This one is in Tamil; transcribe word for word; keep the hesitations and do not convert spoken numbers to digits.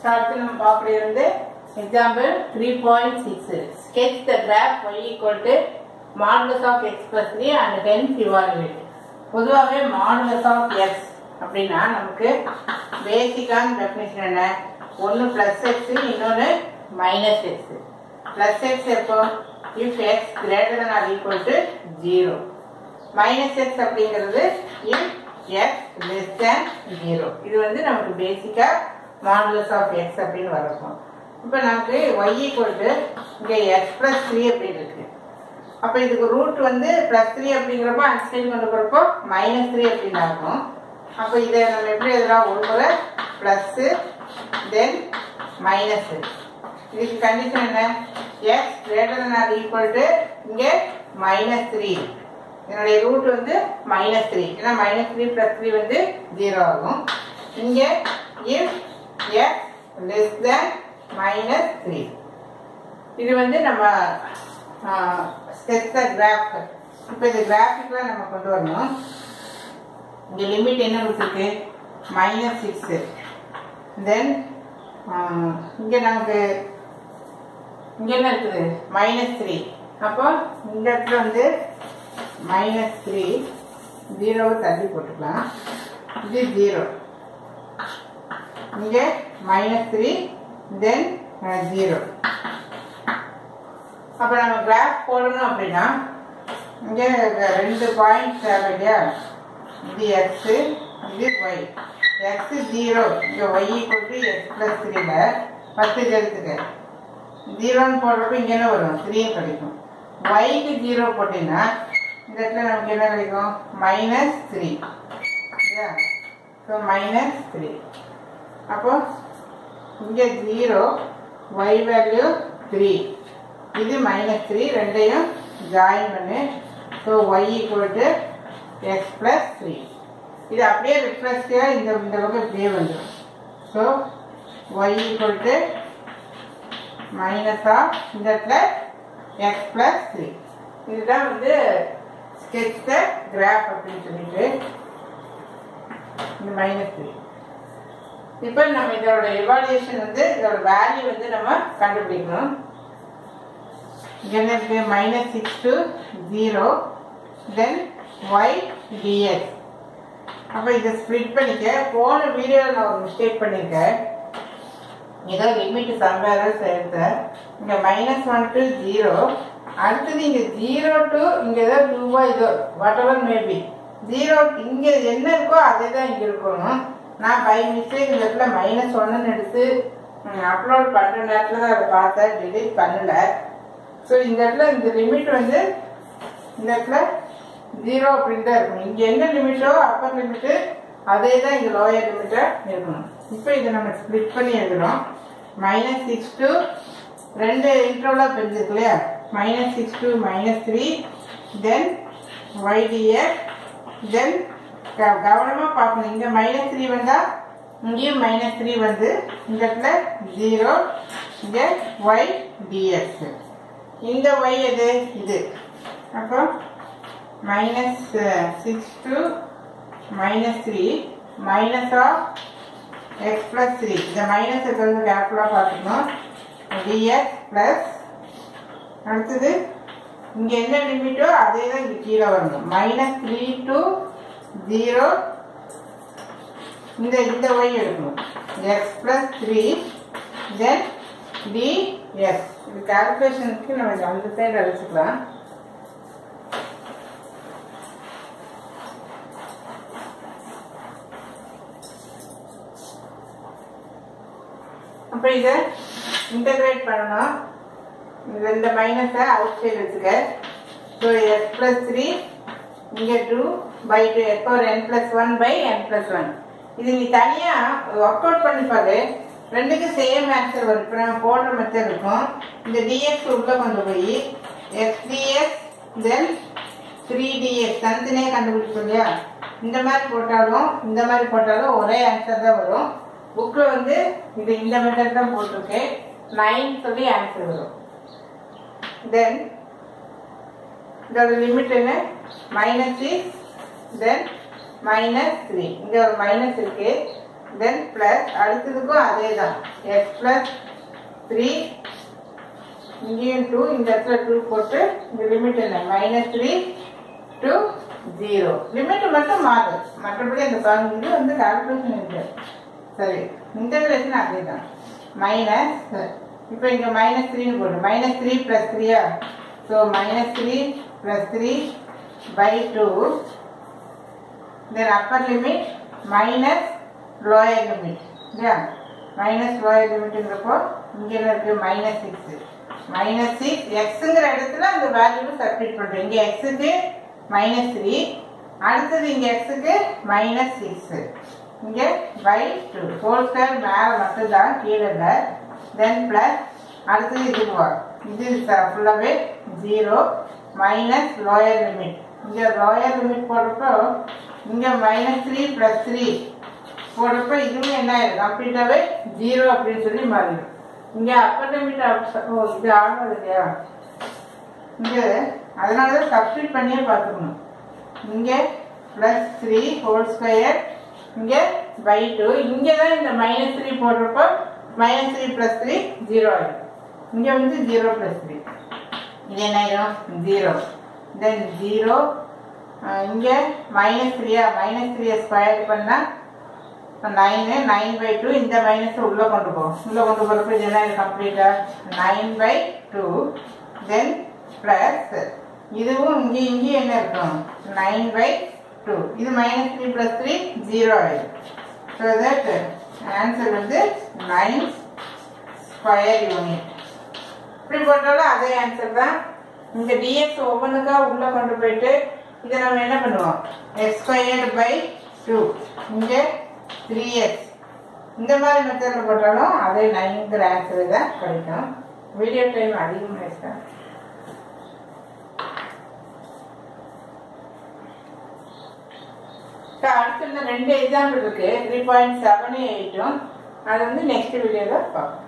அடுத்து நம்ம பார்க்கறது வந்து example three point six. Sketch the graph y equal to modulus of x plus three and hence evaluate. பொதுவாகவே modulus of x அப்படின்னா நமக்கு பேசிக்கான டெஃபினிஷன் என்ன? ஒன்று பிளஸ் எக்ஸ், இன்னொன்று மைனஸ் எக்ஸ். பிளஸ் எக்ஸ் எப்போ? If x greater than or equal to zero. Minus x அப்படிங்கிறது if x less than zero. இது வந்து நமக்கு பேசிக்கா மாடுலஸ் ஆஃப் எக்ஸ் அப்படின்னு வரப்போம். இப்போ நமக்கு ஒய் ஈக்குவல் டு இங்கே எக்ஸ் பிளஸ் த்ரீ அப்படின்னு இருக்கு. அப்போ இதுக்கு ரூட் வந்து பிளஸ் த்ரீ அப்படிங்கிறப்போ அந்த சைடு கொண்டு போகிறப்போ மைனஸ் த்ரீ அப்படின்னு ஆகும். அப்போ இதை நம்ம எப்படி எழுதலாம்? ஒரு முறை பிளஸ்ஸு தென் மைனஸு. இதுக்கு கண்டிஷன் என்ன? X greater than or equal to இங்கே மைனஸ் த்ரீ. என்னுடைய ரூட் வந்து மைனஸ் த்ரீ. ஏன்னா மைனஸ் த்ரீ பிளஸ் த்ரீ வந்து ஜீரோ ஆகும். இங்கே if x less than minus three. இது வந்து நம்ம ஸ்கெட்ச் த கிராஃப். இப்போ இந்த கிராஃபிக்லாம் நம்ம கொண்டு வரணும். இங்கே லிமிட் என்ன கொடுத்துருக்கு? Minus six. தென் இங்கே நமக்கு இங்கே என்ன இருக்குது? Minus three. அப்போ இந்த இடத்துல வந்து மைனஸ் த்ரீ, ஜீரோவை தள்ளி போட்டுக்கலாம். இது ஜீரோ. இங்கே மைனஸ் த்ரீ தென் ஜீரோ. அப்போ நம்ம கிராஃப் போடணும் அப்படின்னா இங்கே ரெண்டு பாயிண்ட் தேவை இல்லையா? இது எக்ஸு, இது ஒய். எக்ஸு ஜீரோ, இங்கே y equal to x plus த்ரீல பத்து எடுத்துக்க. ஜீரோன்னு போடுறப்ப இங்கே என்ன வரும்? த்ரீயும் கிடைக்கும். ஒய்க்கு ஜீரோ போட்டிங்கன்னா இந்த இடத்துல நமக்கு என்ன கிடைக்கும்? Minus three. இல்லையா? So minus three. அப்போ இங்கே ஜீரோ, ஒய் வேல்யூ த்ரீ, இது மைனஸ் த்ரீ. ரெண்டையும் ஜாயின் பண்ணு. So y equal to x plus three. இது அப்படியே ரிஃப்ளெக்ஸிவாக இந்த இந்த பக்கம் இப்படியே வந்துடும். So y equal to minus of இந்த இடத்துல எக்ஸ் ப்ளஸ் த்ரீ. இதுதான் வந்து sketch the graph அப்படின்னு சொல்லிட்டு இந்த மைனஸ் த்ரீ. இப்போ நம்ம இதோட எவாலுவேஷன் வந்து இதோட வேல்யூ வந்து நம்ம கண்டுபிடிக்கணும். என்ன இருக்கு? Minus six to zero then y d x. அப்போ இதை ஸ்ப்ளிட் பண்ணிக்க. போன வீடியோவில் நான் ஒரு மிஸ்டேக் பண்ணியிருக்கேன். ஏதோ லிமிட் சம்பேரஸ் எடுத்தேன். இங்கே மைனஸ் ஒன் டு ஜீரோ. அடுத்தது இங்கே ஜீரோ டு இங்கே ஏதோ டூவா இதோ வாட் எவர் மேபி ஜீரோ இங்கே என்ன இருக்கோ அதே தான் இங்கே இருக்கணும். நான் பை மிஸ்டேக் இந்த இடத்துல மைனஸ் ஒன்னு எடுத்து அப்லோட் பண்ணுற நேரத்தில் தான் அதை பார்த்தேன், டிலீட் பண்ணல. ஸோ இந்த இடத்துல இந்த லிமிட் வந்து இந்த இடத்துல ஜீரோ அப்படின்னு தான் இருக்கணும். இங்கே என்ன லிமிட்டோ அப்பர் லிமிட்டு அதே தான் இங்கே லோயர் லிமிட்டாக இருக்கணும். இப்போ இதை நம்ம ஸ்ப்ளிட் பண்ணி எழுதுகிறோம். மைனஸ் சிக்ஸ் டு ரெண்டு இன்ட்ரோலாக பிரிஞ்சிருக்கு இல்லையா? Minus six to minus three then y d x. Then கவனமாக பார்க்கணும். இங்கே மைனஸ் த்ரீ வந்தால் இங்கேயும் மைனஸ் த்ரீ வந்து இந்த இடத்துல ஜீரோ. இங்கே ஒய் டிஎக்ஸ். இந்த ஒய் எது? இது. அப்போ minus six to minus three minus of x plus three. இந்த மைனஸ் வந்து கேர்ஃபுல்லாக பார்த்துக்கணும். டிஎக்ஸ் ப்ளஸ் அடுத்தது இங்கே என்ன லிமிட்டோ அதே தான் இங்கே கீழே வரணும். மைனஸ் த்ரீ டு ஜீரோ இந்த இந்த ஒய் எடுக்கணும். X plus three then d x. இது கால்குலேஷனுக்கு நம்ம அந்த சைடு அழைச்சிக்கலாம். அப்போ இதை இன்டகிரேட் பண்ணணும். இந்த மைனஸை அவுட் சைடு வச்சுக்க. ஸோ எக்ஸ் ப்ளஸ் த்ரீ இங்கே two by two x power n plus one by n plus one. இது நீ தனியாக ஒர்க் அவுட் பண்ணி பாரு, ரெண்டுக்கும் சேம் ஆன்சர் வரும். இப்போ நம்ம போடுற மெத்தட் இருக்கும். இந்த டிஎக்ஸ் உள்ளே கொண்டு போய் x d x then three d x தனித்தனியாக கண்டுபிடிச்சோம் இல்லையா? இந்த மாதிரி போட்டாலும் இந்த மாதிரி போட்டாலும் ஒரே ஆன்சர் தான் வரும். புக்கில் வந்து இது இந்த மெத்தட் தான் போட்டிருக்கேன். நைன் சொல்லி ஆன்சர் வரும். தென் இதோட லிமிட் என்ன? Minus six then minus three. இங்கே ஒரு மைனஸ் இருக்கு. தென் பிளஸ் அடுத்ததுக்கும் அதே தான் எக்ஸ் பிளஸ் த்ரீ இங்கேயும் டூ இந்த இடத்துல டூ போட்டு இந்த லிமிட் என்ன minus three to zero limit மட்டும் மாறு மற்றபடி அந்த பங்கு இது வந்து கால்குலேஷன் இருக்கு சரி இன்டகிரேஷன் அதே தான் மைனஸ் இப்போ இங்கே மைனஸ் த்ரீன்னு போடு மைனஸ் த்ரீ ப்ளஸ் த்ரீயா so minus three plus three by two then upper limit minus lower limit இல்லையா மைனஸ் லோயர் லிமிட்டுங்கிறப்போ இங்கே என்ன இருக்குது மைனஸ் சிக்ஸு மைனஸ் சிக்ஸ் எக்ஸுங்கிற இடத்துல அந்த வேல்யூவை சப்ஸ்டிட் பண்ணுறோம் இங்கே எக்ஸுக்கு மைனஸ் த்ரீ அடுத்தது இங்கே எக்ஸுக்கு மைனஸ் சிக்ஸு இங்கே பை டூ ஹோல் ஸ்கொயர் மேலே மட்டும்தான் கீழே இல்லை தென் ப்ளஸ் அடுத்தது இதுவா இது ஃபுல்லாகவே ஜீரோ மைனஸ் லோயர் லிமிட் இங்கே லோயர் லிமிட் போடுறப்போ இங்கே மைனஸ் த்ரீ ப்ளஸ் த்ரீ போடுறப்போ இதுவும் என்ன ஆயிடும் கம்ப்ளீட்டாகவே ஜீரோ அப்படின்னு சொல்லி மாறிடும் இங்கே அப்பர் லிமிட் ஓ இது ஆனது இல்லையா இங்கே அதனால தான் சப்ஸ்டிட் பண்ணியே பார்த்துக்கணும் இங்கே ப்ளஸ் த்ரீ ஹோல் ஸ்கொயர் இங்கே பை டூ இங்கே தான் இந்த மைனஸ் த்ரீ போடுறப்போ minus three plus three zero ஆகிடும் இங்கே வந்து ஜீரோ ப்ளஸ் த்ரீ இது என்ன ஆகிடும் ஜீரோ தென் ஜீரோ இங்கே மைனஸ் த்ரீயா மைனஸ் த்ரீயை ஸ்கொயர் பண்ணால் நைனு நைன் பை டூ இந்த மைனஸை உள்ளே கொண்டு போகும் உள்ளே கொண்டு போகிறப்ப இது என்ன கம்ப்ளீட்டாக nine by two then plus இதுவும் இங்கே இங்கேயும் என்ன இருக்கும் நைன் பை டூ இது minus three plus three zero ஆயிடும் ஸோ தட் ஆன்சர் வந்து நைன் ஸ்கொயர் யூனிட் இப்படி போட்டாலும் அதே ஆன்சர் தான் இங்கே டிஎக்ஸ் ஒவ்வொன்றுக்கா உள்ளே கொண்டு போயிட்டு இதை நம்ம என்ன பண்ணுவோம் எக்ஸ் ஸ்கொயர் பை டூ இங்கே த்ரீ எக்ஸ் இந்த மாதிரி மெத்தடில் போட்டாலும் அதே நைன்கிற ஆன்சர் தான் கிடைக்கும் வீடியோ டைம் அதிகமாகிடுச்சா அடுத்த ரெண்டு எக்ஸாம்பிள் இருக்கு த்ரீ பாயிண்ட் செவன் எயிட்டும் அது வந்து நெக்ஸ்ட் வீடியோவில் பார்ப்போம்.